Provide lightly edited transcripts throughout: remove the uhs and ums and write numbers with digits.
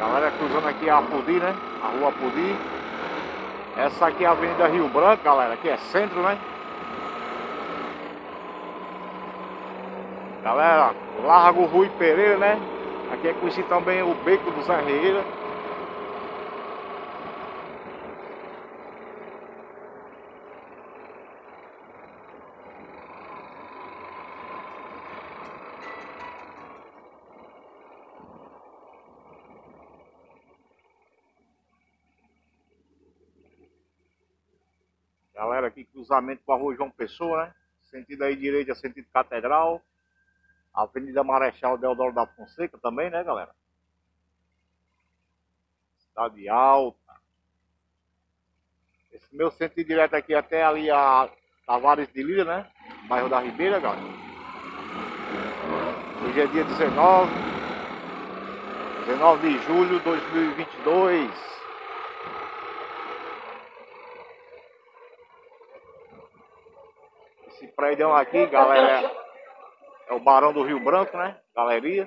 Galera cruzando aqui a Apodi, né? A rua Apodi. Essa aqui é a Avenida Rio Branco, galera. Aqui é centro, né? Galera, Largo Rui Pereira, né? Aqui é conhecido também o Beco do Zé Reira. Galera, aqui cruzamento com a rua João Pessoa, né? Sentido aí direita, sentido Catedral. Avenida Marechal Deodoro da Fonseca também, né, galera? Cidade Alta. Esse meu sentido direto aqui até ali a Tavares de Lira, né? Bairro da Ribeira, galera. Hoje é dia 19 de julho de 2022. Esse prédio aqui, galera, é o Barão do Rio Branco, né? Galeria.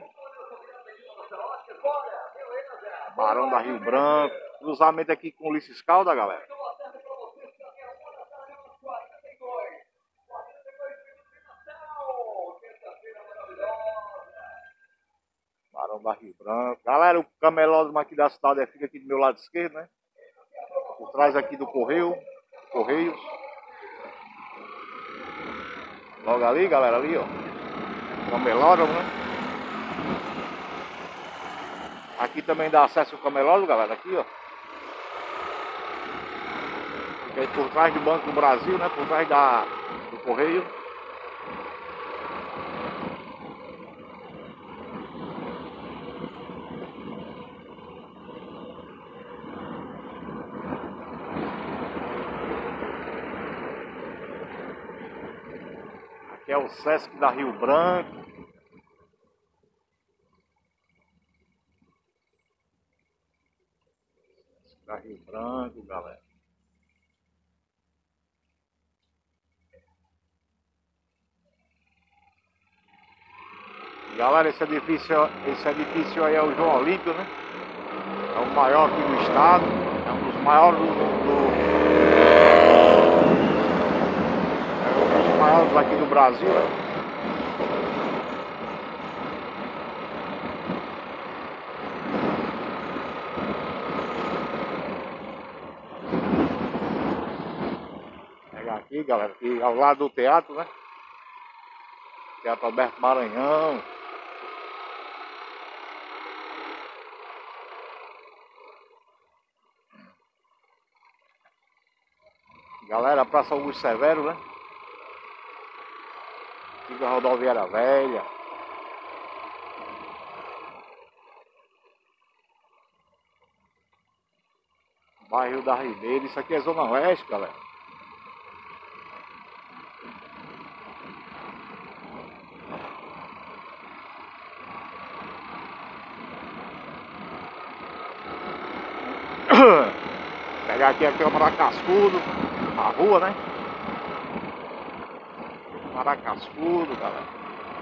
Barão da Rio Branco. Cruzamento aqui com Ulisses Calda, galera. Barão da Rio Branco. Galera, o camelódromo aqui da cidade fica aqui do meu lado esquerdo, né? Por trás aqui do Correios. Logo ali, galera, ali, ó. Camelódromo, né? Aqui também dá acesso ao camelódromo, galera, aqui, ó. Fica aí por trás do Banco do Brasil, né? Por trás do Correio. Aqui é o Sesc da Rio Branco. Da Rio Branco, galera. Galera, esse edifício aí é o João Olímpio, né? É o maior aqui do estado. É um dos maiores é um dos maiores aqui do Brasil, né? Aqui, galera, aqui ao lado do teatro, né? Teatro Alberto Maranhão. Galera, Praça Augusto Severo, né? Antiga Rodoviária Velha. Bairro da Ribeira. Isso aqui é Zona Oeste, galera. Pegar aqui a Câmara Cascudo, a rua, né? Câmara Cascudo, galera.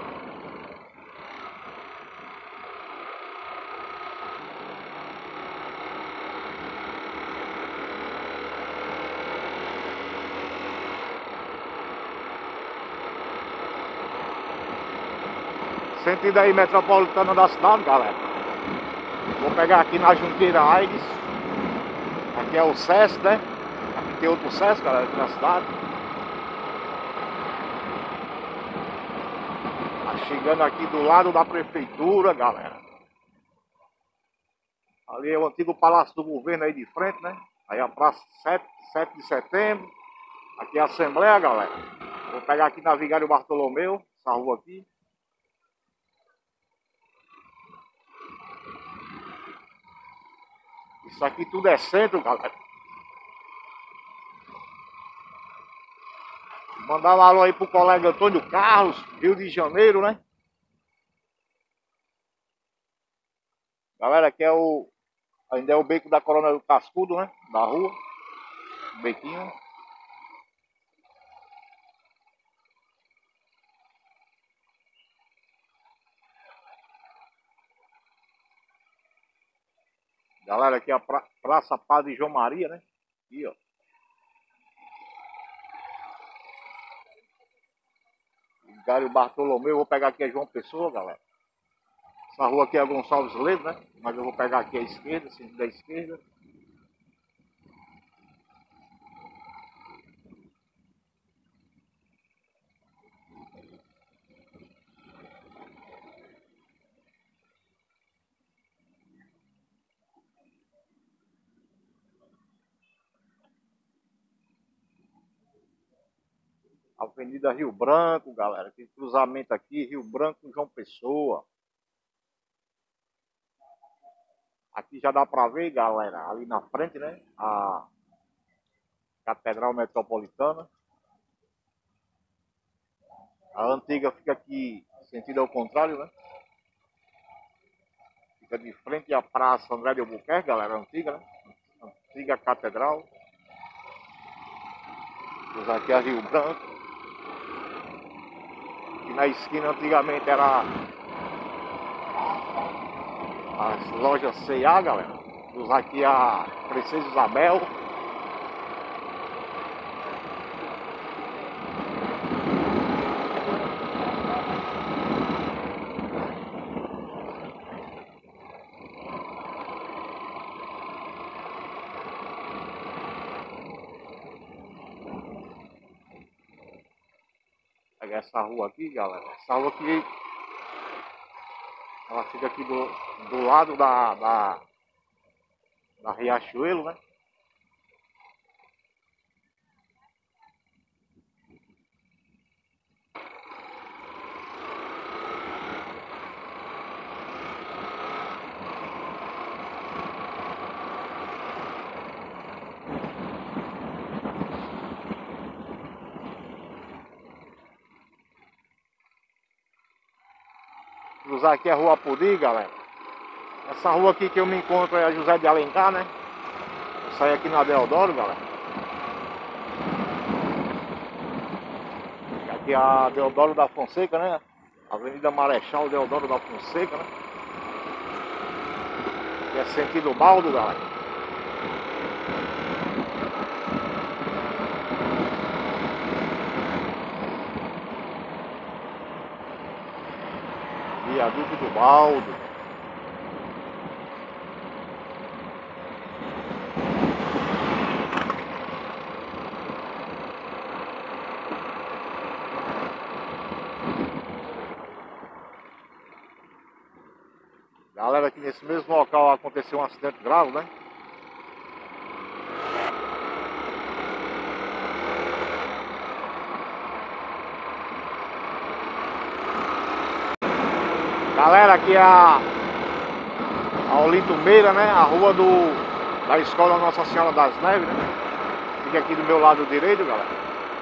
Sentido aí metropolitana da cidade, galera. Vou pegar aqui na Junqueira Aires. Aqui é o Sesc, né? Aqui tem outro Sesc, galera, aqui na cidade. Tá chegando aqui do lado da prefeitura, galera. Ali é o antigo Palácio do Governo aí de frente, né? Aí a Praça 7 de Setembro. Aqui é a Assembleia, galera. Vou pegar aqui na Vigário Bartolomeu, essa rua aqui. Isso aqui tudo é centro, galera. Mandar um alô aí pro colega Antônio Carlos, Rio de Janeiro, né? Galera, aqui é ainda é o beco da Coronel Cascudo, né? Da rua. O bequinho. Galera, aqui é a Praça Padre João Maria, né? Aqui, ó. Vigário Bartolomeu, vou pegar aqui a João Pessoa, galera. Essa rua aqui é Gonçalves Ledo, né? Mas eu vou pegar aqui a esquerda, sentido da esquerda. Avenida Rio Branco, galera. Tem cruzamento aqui, Rio Branco com João Pessoa. Aqui já dá pra ver, galera, ali na frente, né? A Catedral Metropolitana. A antiga fica aqui, sentido ao contrário, né? Fica de frente à Praça André de Albuquerque, galera, antiga, né? Antiga Catedral. Aqui é Rio Branco. E na esquina antigamente era as lojas C&A, galera. Usar aqui a Princesa Isabel. Pegar essa rua aqui, galera. Essa rua aqui, ela fica aqui do lado da Riachuelo, né? Cruzar aqui a Rua Pudi, galera. Essa rua aqui que eu me encontro é a José de Alencar, né? Eu saio aqui na Deodoro, galera. Aqui é a Deodoro da Fonseca, né? Avenida Marechal Deodoro da Fonseca, né? Que é sentido Baldo, galera. Viaduto do Baldo. Galera, aqui nesse mesmo local aconteceu um acidente grave, né? Galera, aqui é a Olinto Meira, né? A rua da Escola Nossa Senhora das Neves, né? Fica aqui do meu lado direito, galera.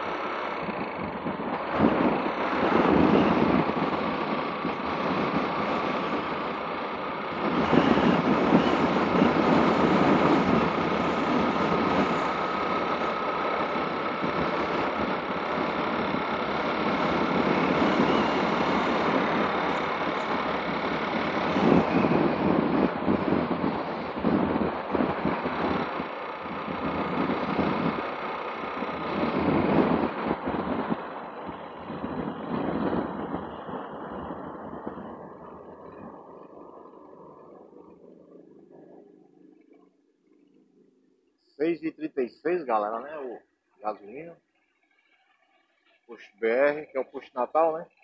R$6,36, galera, né? O gasolina. Posto BR, que é o posto Natal, né?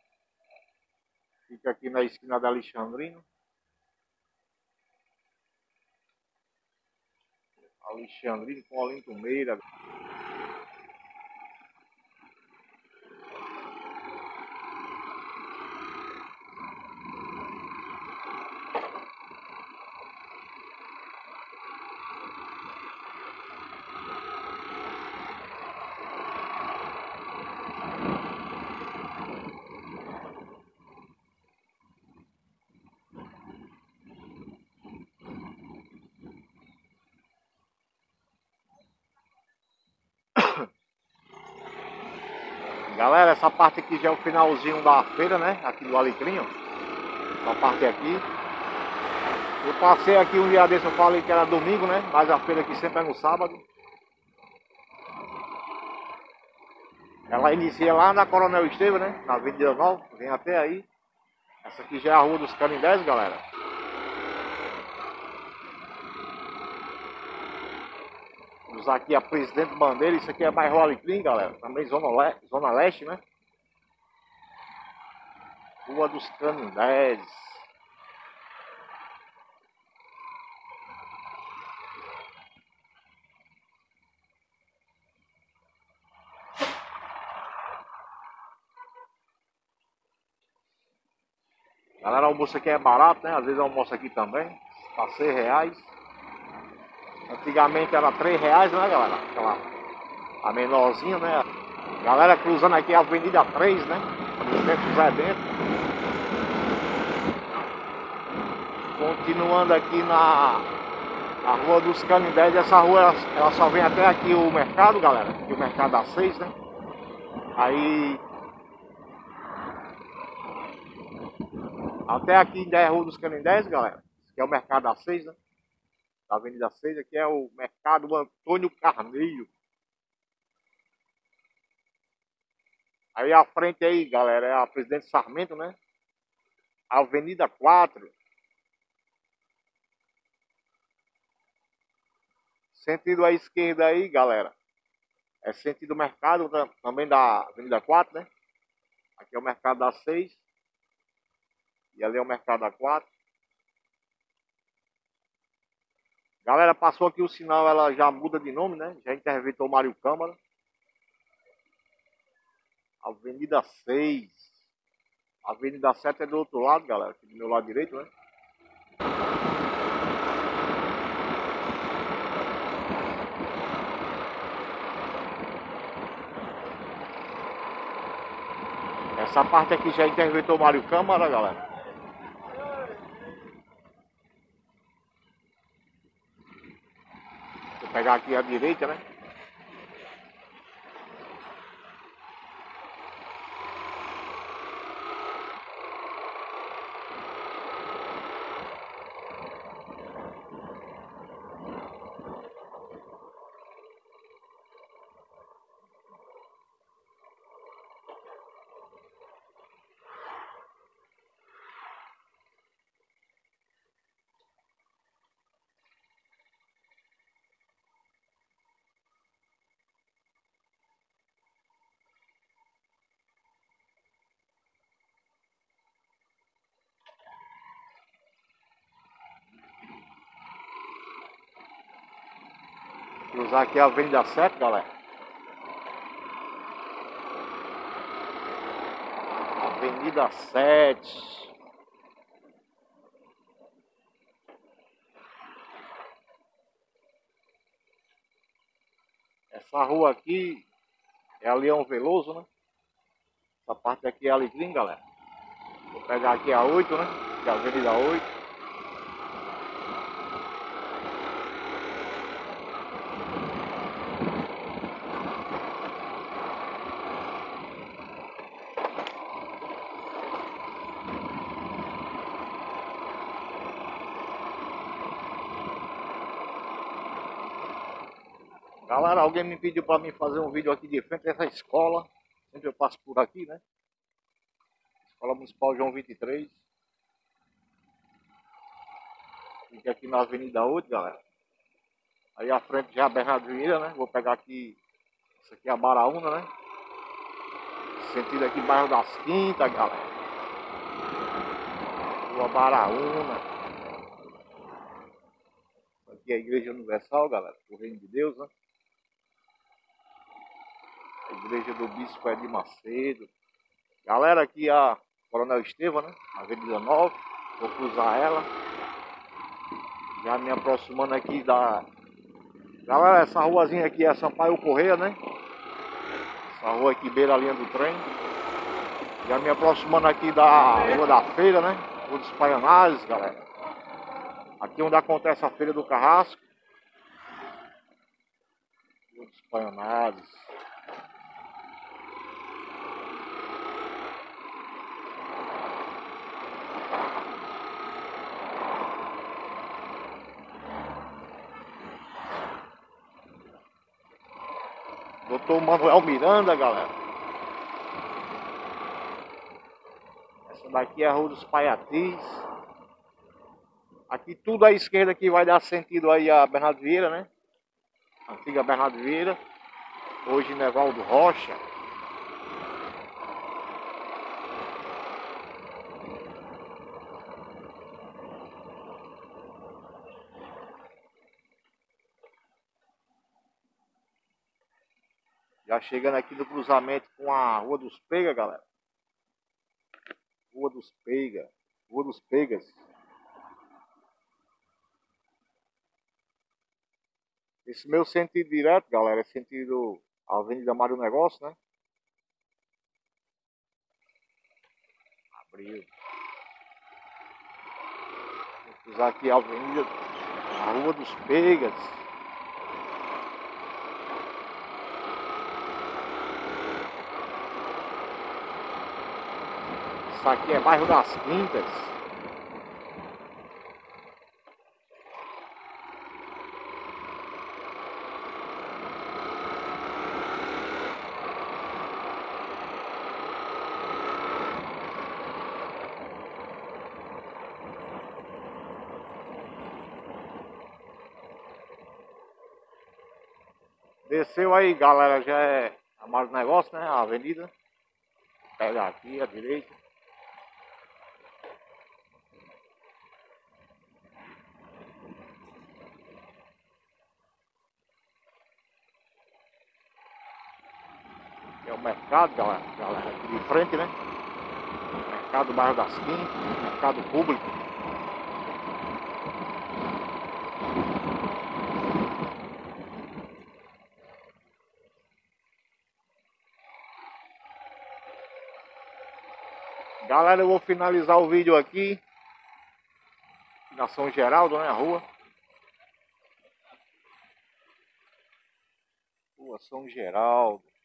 Fica aqui na esquina da Alexandrino. Alexandrino com Olinto Meira. Galera, essa parte aqui já é o finalzinho da feira, né? Aqui do Alecrim, ó. Essa parte aqui. Eu passei aqui um dia desse, eu falei que era domingo, né? Mas a feira aqui sempre é no sábado. Ela inicia lá na Coronel Estevam, né? Na Avenida Nova, vem até aí. Essa aqui já é a Rua dos Canindés, galera. Vamos aqui a Presidente Bandeira, isso aqui é mais Rua Alecrim, galera. Também Zona Leste, né? Rua dos Canindés. Galera, o almoço aqui é barato, né? Às vezes almoço aqui também. Tá R$6. Antigamente era R$3, né, galera? Aquela, a menorzinha, né? Galera cruzando aqui a Avenida 3, né? Presidente José Bento. Continuando aqui na Rua dos Canindés. Essa rua, ela só vem até aqui o mercado, galera. Aqui o mercado das 6, né? Aí... até aqui ainda é a Rua dos Canindés, galera. Que é o mercado das 6, né? Da Avenida 6, aqui é o mercado Antônio Carneiro. Aí à frente aí, galera, é a Presidente Sarmento, né? A Avenida 4. Sentido à esquerda aí, galera. É sentido mercado também da Avenida 4, né? Aqui é o mercado da 6. E ali é o mercado da 4. Galera, passou aqui o sinal, ela já muda de nome, né? Já interventou Mário Câmara. Avenida 6. Avenida 7 é do outro lado, galera. Aqui do meu lado direito, né? Essa parte aqui já interventou Mário Câmara, galera. Vou pegar aqui a direita, né? Cruzar aqui a Avenida 7, galera. Avenida 7. Essa rua aqui é a Leão Veloso, né? Essa parte aqui é a Alecrim, galera. Vou pegar aqui a 8, né? Que é a Avenida 8. Galera, alguém me pediu para mim fazer um vídeo aqui de frente a essa escola. Sempre eu passo por aqui, né? Escola Municipal João 23. Fica aqui na Avenida 8, galera. Aí à frente já é a Bernardo Vieira, né? Vou pegar aqui. Isso aqui é a Baraúna, né? Sentido aqui bairro das Quintas, galera. Rua Baraúna. Aqui é a Igreja Universal, galera. O Reino de Deus, né? A Igreja do Bispo Edir Macedo. Galera, aqui a Coronel Estevam, né? Avenida 9. Vou cruzar ela. Já me aproximando aqui da... Galera, essa ruazinha aqui é Sampaio Correia, né? Essa rua aqui beira a linha do trem. Já me aproximando aqui da Rua da Feira, né? Rua dos Paianares, galera. Aqui onde acontece a Feira do Carrasco. Rua dos Paianares. Doutor Manuel Miranda, galera. Essa daqui é a Rua dos Paiatis. Aqui tudo à esquerda aqui vai dar sentido aí a Bernardo Vieira, né? Antiga Bernardo Vieira. Hoje Nevaldo Rocha. Já chegando aqui no cruzamento com a Rua dos Pega, galera. Rua dos Pega. Rua dos Pegas. Esse meu sentido direto, galera, é sentido Avenida Mário Negócio, né? Abriu. Vou cruzar aqui a Avenida, a Rua dos Pegas. Isso aqui é bairro das Quintas. Desceu aí, galera, já é a Mário Negócio, né? A avenida. Pega aqui à direita. É o mercado, galera, aqui de frente, né? Mercado do bairro das Quintas, mercado público. Galera, eu vou finalizar o vídeo aqui na São Geraldo, né? A rua. Rua São Geraldo.